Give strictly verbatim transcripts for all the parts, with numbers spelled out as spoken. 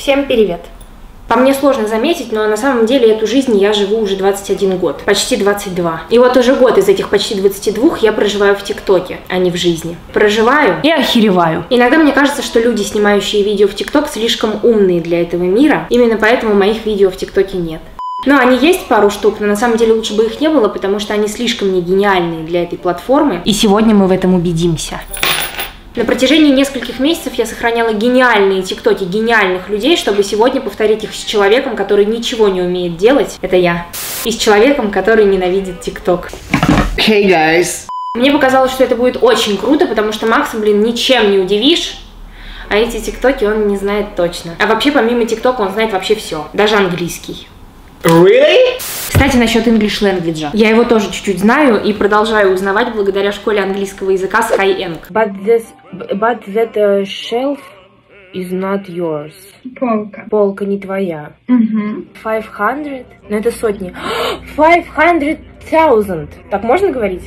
Всем привет! По мне сложно заметить, но на самом деле эту жизнь я живу уже двадцать один год, почти двадцать два. И вот уже год из этих почти двадцати двух я проживаю в ТикТоке, а не в жизни. Проживаю и охереваю. Иногда мне кажется, что люди, снимающие видео в ТикТок, слишком умные для этого мира. Именно поэтому моих видео в ТикТоке нет. Ну, они есть пару штук, но на самом деле лучше бы их не было, потому что они слишком не гениальные для этой платформы. И сегодня мы в этом убедимся. На протяжении нескольких месяцев я сохраняла гениальные тиктоки гениальных людей, чтобы сегодня повторить их с человеком, который ничего не умеет делать. Это я. И с человеком, который ненавидит тикток. Hey guys! Мне показалось, что это будет очень круто, потому что Макса, блин, ничем не удивишь. А эти тиктоки он не знает точно. А вообще, помимо тиктока, он знает вообще все. Даже английский. Really? Кстати, насчет English Language. Я его тоже чуть-чуть знаю и продолжаю узнавать благодаря школе английского языка Skyeng. But, this, but that uh, shelf is not yours. Полка. Полка не твоя. Угу. пятьсот? Ну это сотни. пятьсот тысяч. Так можно говорить?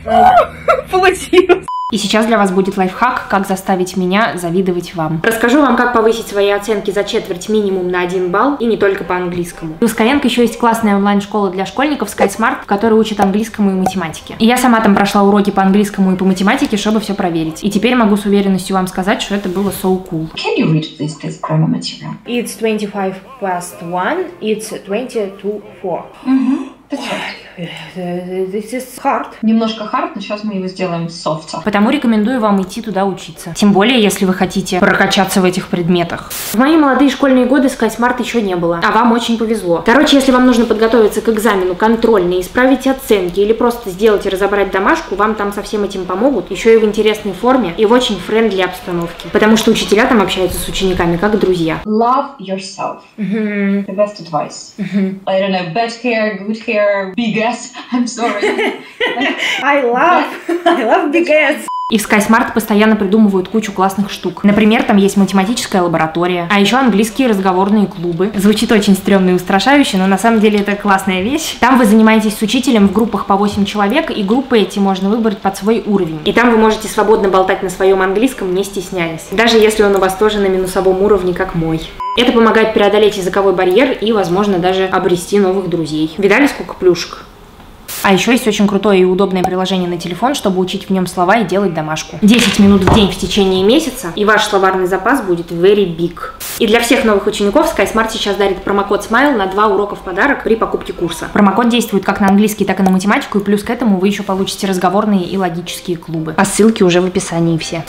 Получилось. И сейчас для вас будет лайфхак, как заставить меня завидовать вам. Расскажу вам, как повысить свои оценки за четверть минимум на один балл, и не только по английскому. У Skyeng еще есть классная онлайн-школа для школьников SkySmart, в которой учат английскому и математике. И я сама там прошла уроки по английскому и по математике, чтобы все проверить. И теперь могу с уверенностью вам сказать, что это было so cool. Can you read please this grammar material? It's twenty-five past one, it's twenty to four. Mm-hmm. That's right. This is hard. Немножко hard, но сейчас мы его сделаем softer. Потому рекомендую вам идти туда учиться. Тем более, если вы хотите прокачаться в этих предметах. В мои молодые школьные годы SkySmart еще не было, а вам очень повезло. Короче, если вам нужно подготовиться к экзамену контрольный, исправить оценки или просто сделать и разобрать домашку, вам там со всем этим помогут, еще и в интересной форме и в очень френдли обстановке. Потому что учителя там общаются с учениками как друзья. Love yourself. Mm-hmm. The best advice. Mm-hmm. I don't know, bad hair, good hair, big ass. I'm sorry. I love, I love big ass. И в SkySmart постоянно придумывают кучу классных штук. Например, там есть математическая лаборатория, а еще английские разговорные клубы. Звучит очень стрёмно и устрашающе, но на самом деле это классная вещь. Там вы занимаетесь с учителем в группах по восемь человек, и группы эти можно выбрать под свой уровень. И там вы можете свободно болтать на своем английском, не стесняясь. Даже если он у вас тоже на минусовом уровне, как мой. Это помогает преодолеть языковой барьер и, возможно, даже обрести новых друзей. Видали, сколько плюшек? А еще есть очень крутое и удобное приложение на телефон, чтобы учить в нем слова и делать домашку. десять минут в день в течение месяца, и ваш словарный запас будет very big. И для всех новых учеников SkySmart сейчас дарит промокод смайл на два урока в подарок при покупке курса. Промокод действует как на английский, так и на математику, и плюс к этому вы еще получите разговорные и логические клубы. По ссылке уже в описании все.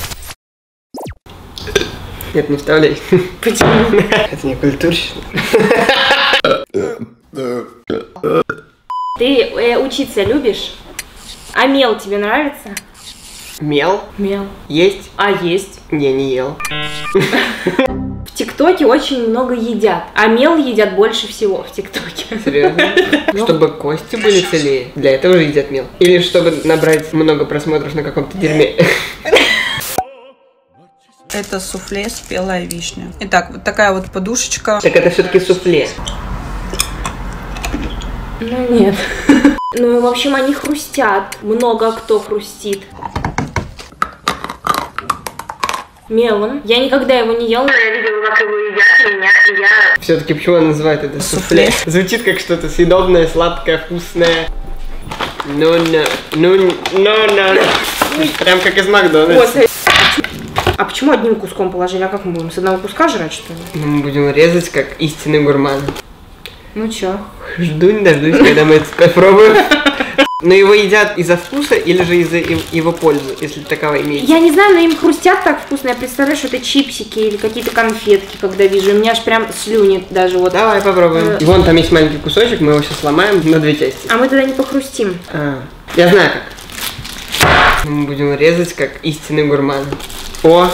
Нет, не вставляй. Почему? Это не культурщина. Ты э, учиться любишь? А мел тебе нравится? Мел? Мел. Есть? А есть? Не, не ел. В ТикТоке очень много едят, а мел едят больше всего в ТикТоке. Серьезно? Чтобы кости были целее. Для этого же едят мел. Или чтобы набрать много просмотров на каком-то дерьме. Это суфле спелая вишня. Итак, вот такая вот подушечка. Так это все-таки суфле. Ну нет. Ну, в общем, они хрустят. Много кто хрустит. Мелом. Я никогда его не ела, но я видела, как его едят, и меня, и я... Все-таки почему он называет это суфле? Звучит как что-то съедобное, сладкое, вкусное. Ну, ну, ну, ну, ну. Прям как из Макдональдса. А почему одним куском положили? А как мы будем? С одного куска жрать, что ли? Ну, мы будем резать, как истинный гурман. Ну чё? Жду не дождусь, когда мы это попробуем. Но его едят из-за вкуса или же из-за его пользы, если таковая имеется? Я не знаю, но им хрустят так вкусно. Я представляю, что это чипсики или какие-то конфетки, когда вижу. У меня аж прям слюни даже вот. Давай попробуем. И вон там есть маленький кусочек, мы его сейчас сломаем на две части. А мы тогда не похрустим. А, я знаю как. Мы будем резать, как истинный гурман. О!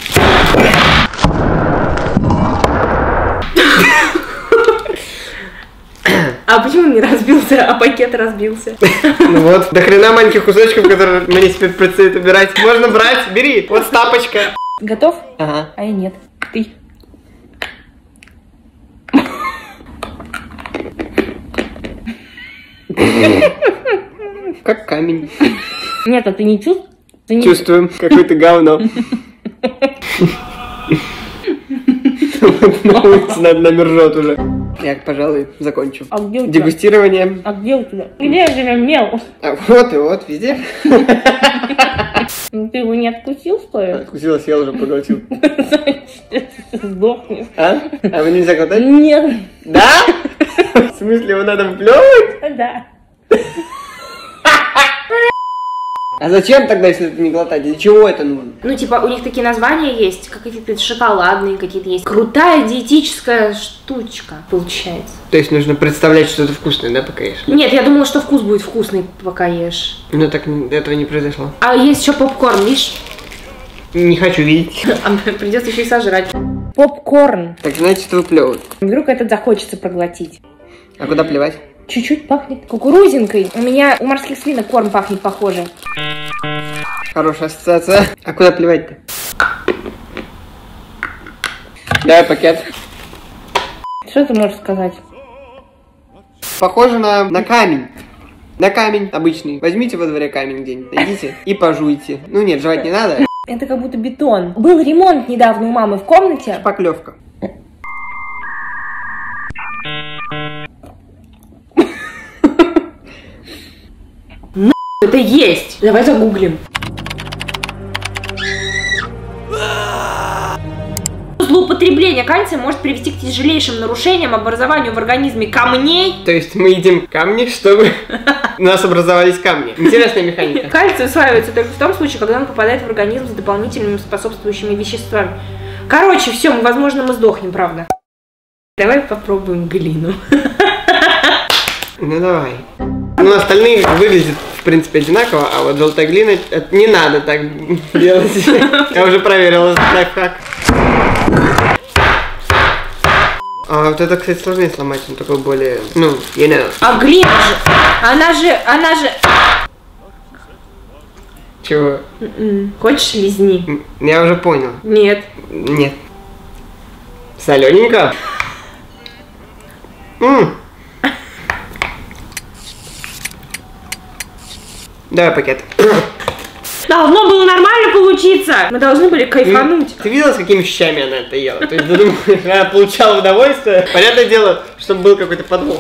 А почему он не разбился, а пакет разбился? Ну вот, до хрена маленьких кусочков, которые мне теперь предстоит убирать. Можно брать, бери, вот тапочка. Готов? Ага. А я нет. Ты. Как камень. Нет, а ты не чувствуешь? Чувствуем, какое-то говно. На улице над нами ржет уже. Я, пожалуй, закончу. А где у тебя? Дегустирование. А где у тебя? Где же мел? А вот и вот, везде. Ты его не откусил, что ли? Откусила, съел уже, проглотил. Сдохнешь. А? А его нельзя глотать? Нет. Да? В смысле, его надо вплевывать? Да. А зачем тогда, если это не глотать? Для чего это нужно? Ну, типа, у них такие названия есть, какие-то шоколадные какие-то есть. Крутая диетическая штучка получается. То есть нужно представлять, что это вкусное, да, пока ешь? Нет, я думала, что вкус будет вкусный, пока ешь. Но так этого не произошло. А есть еще попкорн, видишь? Не хочу видеть. Придется еще и сожрать. Попкорн. Так, значит, выплевывают. Вдруг этот захочется проглотить. А куда плевать? Чуть-чуть пахнет кукурузинкой. У меня у морских свинок корм пахнет похоже. Хорошая ассоциация. А куда плевать-то? Давай пакет. Что ты можешь сказать? Похоже на, на камень. На камень обычный. Возьмите во дворе камень где-нибудь, найдите и пожуйте. Ну нет, жевать не надо. Это как будто бетон. Был ремонт недавно у мамы в комнате. Шпаклевка. Это есть. Давай загуглим. Злоупотребление кальция может привести к тяжелейшим нарушениям, образованию в организме камней. То есть мы едим камни, чтобы у нас образовались камни. Интересная механика. Кальций усваивается только в том случае, когда он попадает в организм с дополнительными способствующими веществами. Короче, все, мы, возможно, мы сдохнем, правда. Давай попробуем глину. Ну давай. Ну, остальные выглядят, в принципе, одинаково, а вот желтая глина, это не надо так делать. Я уже проверила этот лайфхак. А вот это, кстати, сложнее сломать, он такой более, ну, you know. А глина же, она же, она же... Чего? М-м. Хочешь, лизни? Я уже понял. Нет. Нет. Солененько? М. Давай пакет. Должно было нормально получиться. Мы должны были кайфануть. Ты, ты видела, с какими щами она это ела? То есть, ты думаешь, она получала удовольствие? Понятное дело, чтобы был какой-то подвох.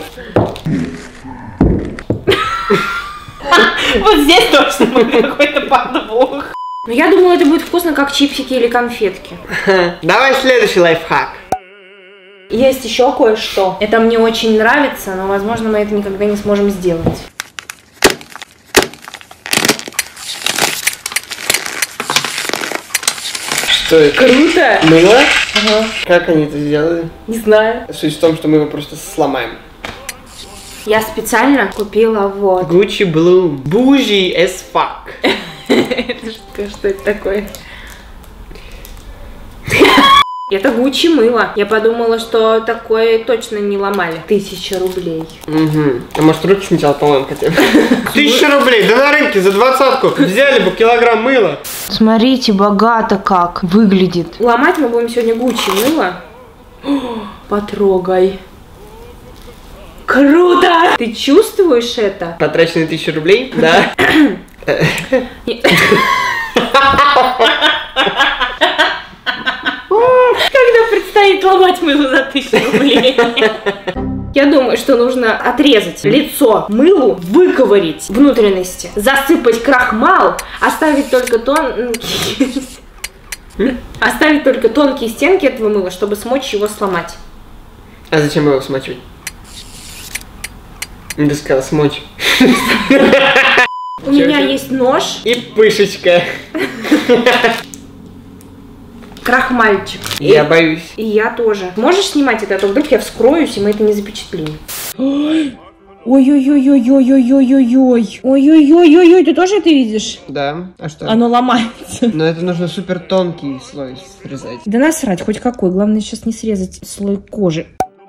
Вот здесь точно был какой-то подвох. Но я думала, это будет вкусно, как чипсики или конфетки. Давай следующий лайфхак. Есть еще кое-что. Это мне очень нравится, но, возможно, мы это никогда не сможем сделать. Что это? Круто! Мыло? Ага. Как они это сделали? Не знаю. Суть в том, что мы его просто сломаем. Я специально купила вот. Gucci Bloom. Bougie as fuck. Это что, что это такое? Это Gucci мыло. Я подумала, что такое точно не ломали. Тысяча рублей. Угу. А может, руки сначала помоем хотя бы? Тысяча рублей, да на рынке за двадцатку взяли бы килограмм мыла. Смотрите, богато как выглядит. Ломать мы будем сегодня Gucci мыло. О, потрогай. Круто! Ты чувствуешь это? Потраченные тысячи рублей? Да. Когда предстоит ломать мыло за тысячу рублей? Я думаю, что нужно отрезать лицо мылу, выковырить внутренности, засыпать крахмал, оставить только тонкие... оставить только тонкие стенки этого мыла, чтобы смочь его сломать. А зачем его смочить? Ты сказала смочь. У меня есть нож. И пышечка. Крахмальчик. Я боюсь. И я тоже. Можешь снимать это, а то вдруг я вскроюсь, и мы это не запечатлим. Ой-ой-ой-ой-ой-ой-ой-ой-ой. Ой-ой-ой-ой-ой, ты тоже это видишь? Да. А что? Оно ломается. Но это нужно супер тонкий слой срезать. Да насрать, хоть какой. Главное сейчас не срезать слой кожи.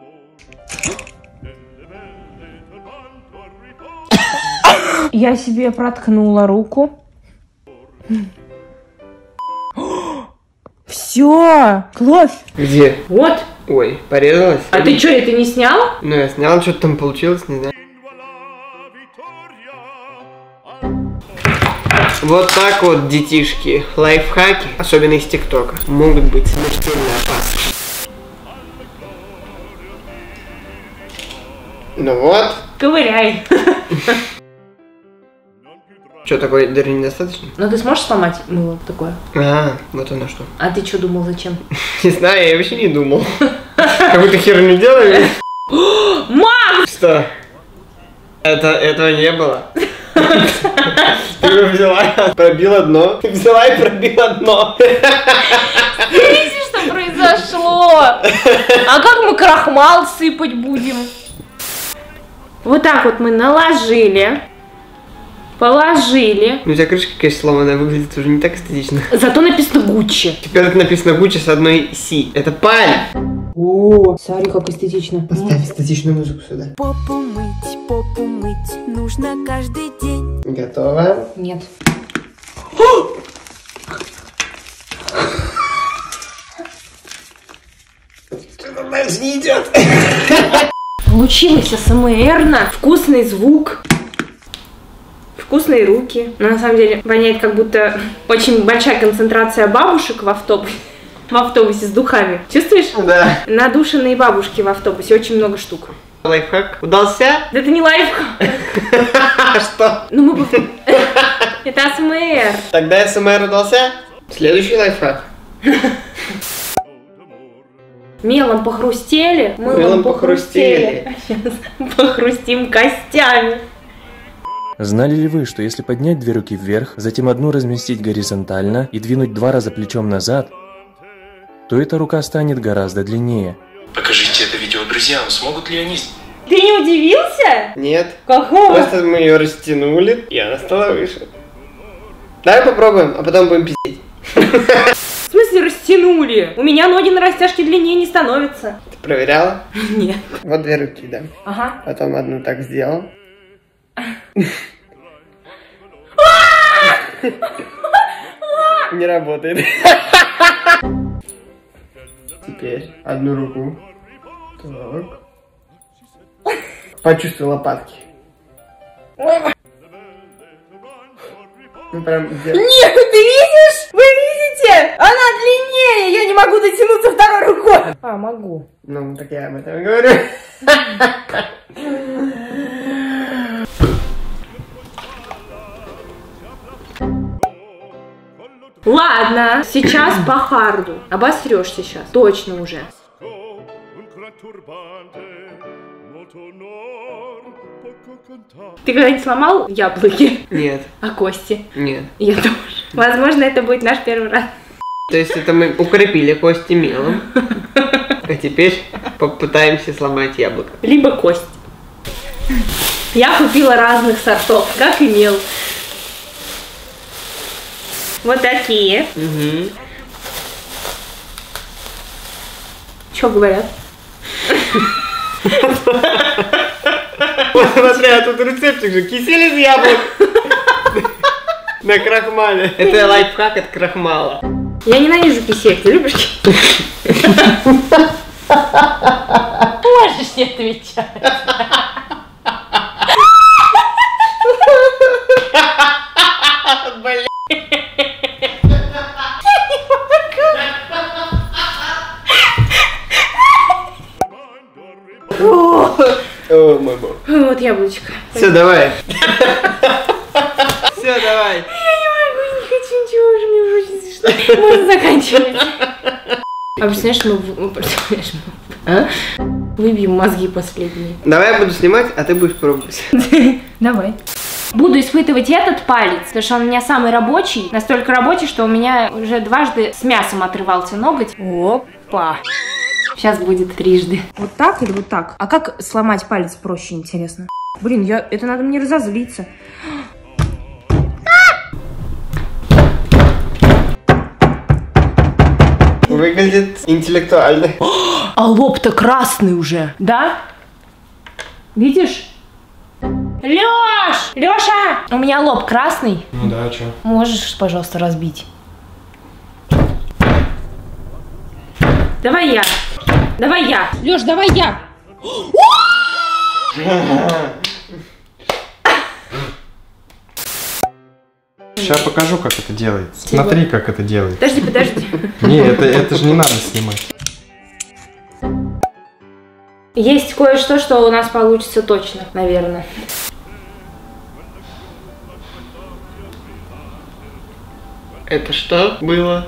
Я себе проткнула руку. Все, кровь. Где? Вот. Ой, порезалась? А ты что, это не снял? Ну, я снял, что-то там получилось, не знаю. Вот так вот, детишки, лайфхаки, особенно из ТикТока, могут быть смертельно опасны. Ну вот. Ковыряй. Что, такое даже недостаточно? Ну ты сможешь сломать мыло такое? А, вот оно что. А ты что думал, зачем? Не знаю, я вообще не думал. Какую-то херню делаю. Мам! Что? Это, этого не было. Ты его взяла, пробила дно. Взяла и пробила дно. Видите, что произошло? А как мы крахмал сыпать будем? Вот так вот мы наложили. Положили. Ну, у тебя крышка, конечно, сломанная, выглядит уже не так эстетично. Зато написано Гуччи. Теперь это написано Гуччи с одной Си. Это паль. О, смотри, как эстетично. Поставь эстетичную музыку сюда. Попу мыть, попу мыть нужно каждый день. Готово? Нет. Что-то дальше не идет. Получилось АСМРно. Вкусный звук. Вкусные руки. Но на самом деле воняет, как будто очень большая концентрация бабушек в автобусе. В автобусе с духами. Чувствуешь? Да. Надушенные бабушки в автобусе. Очень много штук. Лайфхак удался? Да это не лайфхак. А что? Ну мы... Это АСМР. Тогда СМР удался? Следующий лайфхак. Мелом похрустели. Мылом, Мылом похрустели. Сейчас похрустим костями. Знали ли вы, что если поднять две руки вверх, затем одну разместить горизонтально и двинуть два раза плечом назад, то эта рука станет гораздо длиннее? Покажите это видео друзьям, смогут ли они? Ты не удивился? Нет. Какого? Просто мы ее растянули, и она стала выше. Давай попробуем, а потом будем пиздеть. В смысле растянули? У меня ноги на растяжке длиннее не становятся. Ты проверяла? Нет. Вот две руки, да. Ага. Потом одну так сделал. Не работает. Теперь одну руку. Так. Почувствуй лопатки. Ну, прям где... Нет, ты видишь? Вы видите? Она длиннее, я не могу дотянуться второй рукой. А, могу. Ну, так я об этом и говорю. Ладно, сейчас по харду. Обосрешь сейчас, точно уже. Ты когда-нибудь сломал яблоки? Нет. А кости? Нет. Я тоже. Возможно, это будет наш первый раз. То есть это мы укрепили кости мелом. А теперь попытаемся сломать яблоко. Либо кость. Я купила разных сортов, как и мел. Вот такие. Угу. Что говорят? Смотри, а тут рецептик же. Кисель из яблок. На крахмале. Это лайфхак от крахмала. Я ненавижу кисель. Ты любишь кисель? Можешь не отвечать. Блин. О, мой бог. Вот яблочко. Все, давай. Все, давай. Я не могу, не хочу ничего уже, мне уже очень смешно. Можно заканчивать. А представляешь, мы, мы, представляешь, мы а? выбьем мозги последние. Давай я буду снимать, а ты будешь пробовать. Давай. Буду испытывать этот палец, потому что он у меня самый рабочий. Настолько рабочий, что у меня уже дважды с мясом отрывался ноготь. Опа. Сейчас будет трижды. Вот так или вот так? А как сломать палец проще, интересно? Блин, я... это надо мне разозлиться. Выглядит интеллектуально. А лоб-то красный уже, да? Видишь? Лёш! Лёша! У меня лоб красный. Ну да, а чё? Можешь, пожалуйста, разбить? Давай я. Давай я. Лёш, давай я. Сейчас покажу, как это делается. Смотри, как это делается. Подожди, подожди. Не, это, это же не надо снимать. Есть кое-что, что у нас получится точно, наверное. Это что было?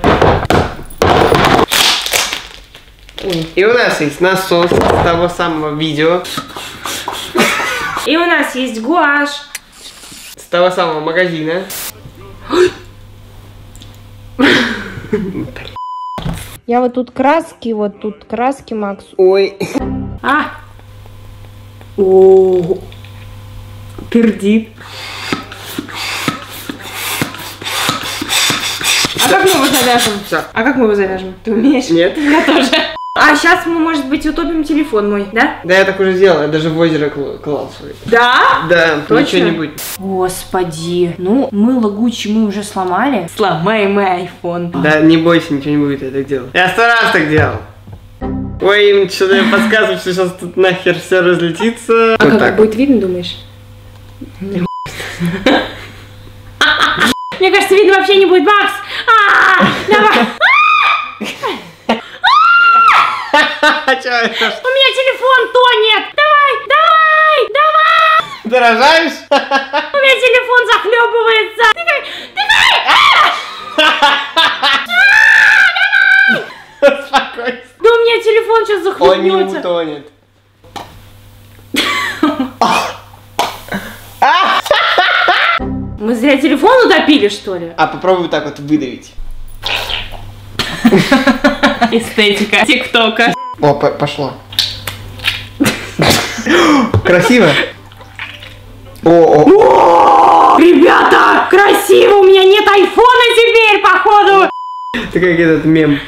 Ой. И у нас есть насос с того самого видео. И у нас есть гуашь. С того самого магазина. Я вот тут краски, вот тут краски, Макс. Ой. А! О, пердит. А как мы его завяжем? Всё. А как мы его завяжем? Ты умеешь? Нет. Я тоже. А сейчас мы, может быть, утопим телефон мой, да? Да, я так уже сделал, я даже в озеро кл клал свой. Да? Да, Точно? ничего не будет. Господи. Ну, мыло Гуччи мы уже сломали. Сломаем мы айфон. Да, не бойся, ничего не будет, я так делал. Я сто раз так делал. Ой, им что-то я подсказываю, что сейчас тут нахер все разлетится. А вот как так. будет видно, думаешь? Мне кажется, видно вообще не будет. Макс! Давай! Чё это? У меня телефон тонет! Давай! Давай! Давай! Ты рожаешь? У меня телефон захлебывается! Тыкай! Успокойся. Да у меня телефон сейчас Он не захлебнется! утонет. Мы зря телефон утопили, что ли? А попробуй вот так вот выдавить. Эстетика ТикТока. О, по пошло. Красиво. О, о. Ребята, красиво! У меня нет айфона теперь, походу! Ты как этот мем.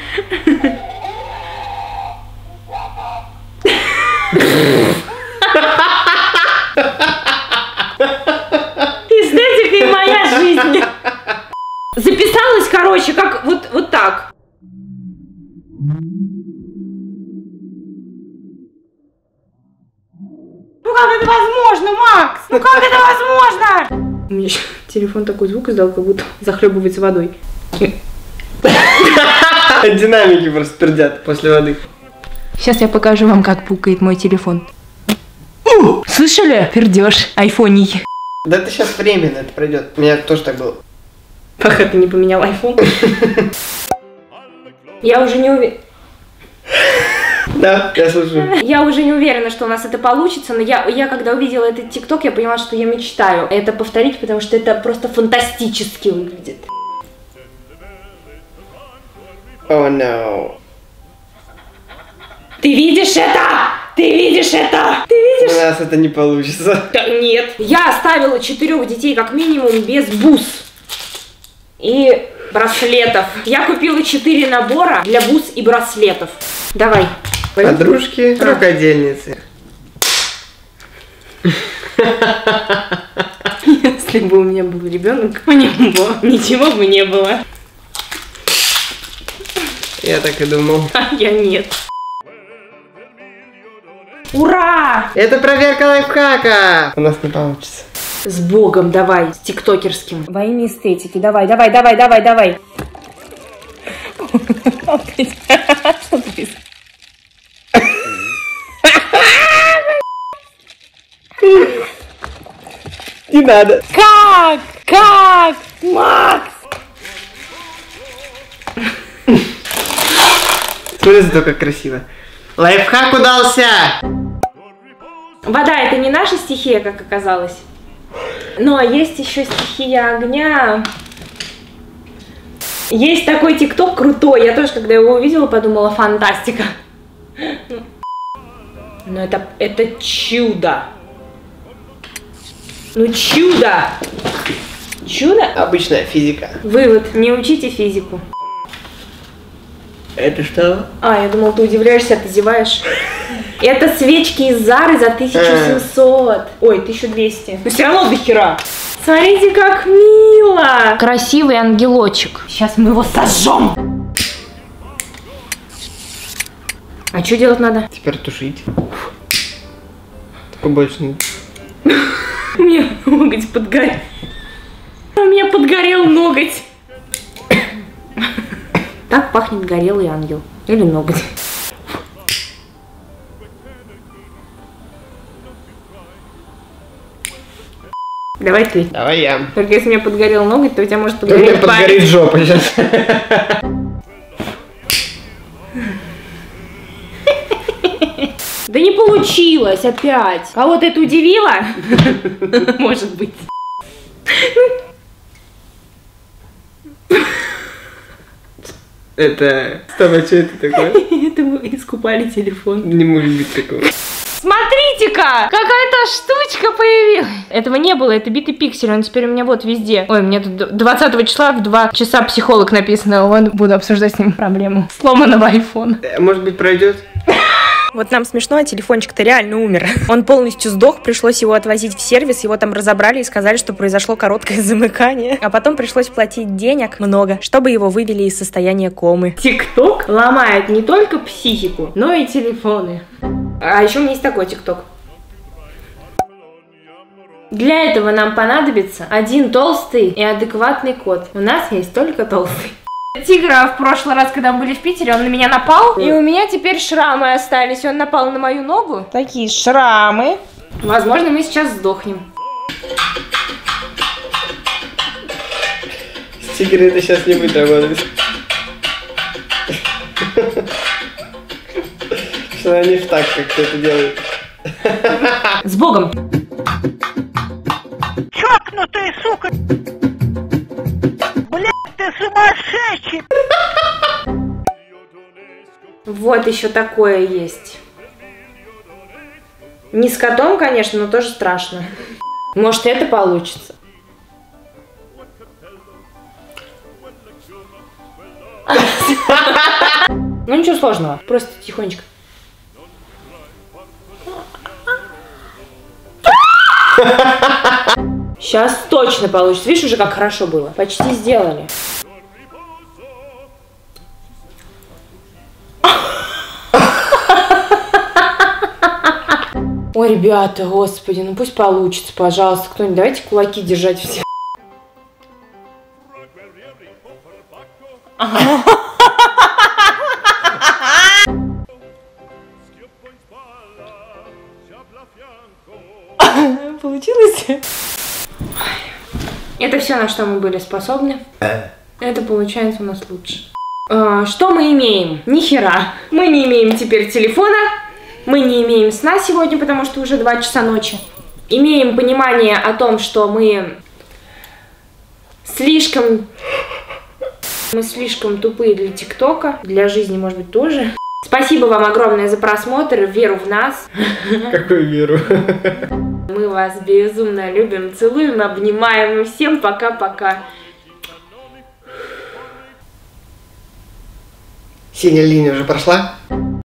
Эстетика и моя жизнь. Записалась, короче, как вот, вот так. Ну как это возможно, Макс? Ну как это возможно? У меня еще телефон такой звук издал, как будто захлебывается водой. Динамики просто пердят после воды. Сейчас я покажу вам, как пукает мой телефон. Слышали? Пердеж айфоний. Да это сейчас временно, это пройдет. У меня тоже так было. Пока ты не поменял айфон. Я уже не уверена. Да, я слушаю. Я уже не уверена, что у нас это получится, но я, я когда увидела этот ТикТок, я поняла, что я мечтаю это повторить, потому что это просто фантастически выглядит. О, oh, no. Ты видишь это? Ты видишь это? Ты видишь? У нас это не получится. Да нет. Я оставила четырех детей как минимум без бус и браслетов. Я купила четыре набора для бус и браслетов. Давай. Подружки, А. рукодельницы. Если бы у меня был ребенок, у него ничего бы не было. Я так и думал. А я нет. Ура! Это проверка лайфхака. У нас не получится. С Богом давай, с тиктокерским. Во имя эстетики. Давай, давай, давай, давай, давай. Не надо. Как? Как? Макс! Смотри, зато как красиво. Лайфхак удался. Вода — это не наша стихия, как оказалось. Но есть еще стихия огня. Есть такой тикток крутой. Я тоже, когда его увидела, подумала: фантастика. Но это, это чудо. Ну чудо. Чудо? Обычная физика. Вывод: не учите физику. Это что? А, я думала, ты удивляешься, ты зеваешь. Это свечки из Зары за тысячу семьсот. Ой, тысячу двести. Ну все равно до хера. Смотрите, как мило. Красивый ангелочек. Сейчас мы его сожжем. А что делать надо? Теперь тушить. Такой больше. У меня ноготь подгорел. У меня подгорел ноготь. Так пахнет горелый ангел. Или ноготь. Давай ты. Давай я. Только если у меня подгорел ноготь, то у тебя может У меня подгореть подгорит жопа сейчас. Да не получилось опять. Кого-то это удивило? Может быть. Это... Стоп, а что это такое? Это мы искупали телефон. Не может быть такого. Смотрите-ка! Какая-то штучка появилась! Этого не было, это битый пиксель, он теперь у меня вот везде. Ой, мне тут двадцатого числа в два часа психолог написано, вот буду обсуждать с ним проблему сломанного айфона. Может быть, пройдет? Вот нам смешно, а телефончик-то реально умер. Он полностью сдох, пришлось его отвозить в сервис, его там разобрали и сказали, что произошло короткое замыкание. А потом пришлось платить денег много, чтобы его вывели из состояния комы. ТикТок ломает не только психику, но и телефоны. А еще у меня есть такой ТикТок. Для этого нам понадобится один толстый и адекватный кот. У нас есть только толстый. Тигра в прошлый раз, когда мы были в Питере, он на меня напал, и у меня теперь шрамы остались. Он напал на мою ногу. Такие шрамы. Возможно, мы сейчас сдохнем. С тигрой это сейчас не будет работать. Что они в так, как кто это делает. С Богом. Чокнутая, сука! Блядь, ты сумасшедший! Вот еще такое есть. Не с котом, конечно, но тоже страшно. Может, это получится. Ну ничего сложного, просто тихонечко. Сейчас точно получится. Видишь, уже как хорошо было. Почти сделали. Ой, ребята, господи, ну пусть получится, пожалуйста. Кто-нибудь, давайте кулаки держать все. Получилось? Это все, на что мы были способны. Это получается у нас лучше. А, что мы имеем? Ни хера. Мы не имеем теперь телефона. Мы не имеем сна сегодня, потому что уже два часа ночи. Имеем понимание о том, что мы слишком... Мы слишком тупые для ТикТока. Для жизни, может быть, тоже. Спасибо вам огромное за просмотр, веру в нас. Какую веру? Мы вас безумно любим, целуем, обнимаем. И всем пока-пока. Синяя линия уже прошла?